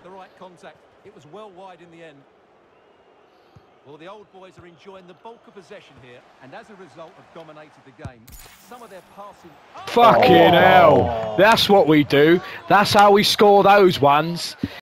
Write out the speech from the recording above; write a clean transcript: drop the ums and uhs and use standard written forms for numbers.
the right contact. It was well wide in the end. Well, the old boys are enjoying the bulk of possession here, and as a result have dominated the game. Some of their passing... Fucking hell. That's what we do. That's how we score those ones.